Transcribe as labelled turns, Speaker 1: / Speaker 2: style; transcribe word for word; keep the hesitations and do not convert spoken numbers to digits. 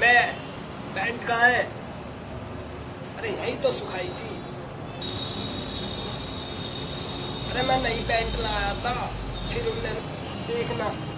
Speaker 1: मैं पैंट कहाँ है? अरे यही तो सुखाई थी। अरे मैं नई पैंट लाया था, फिर उन्हें देखना।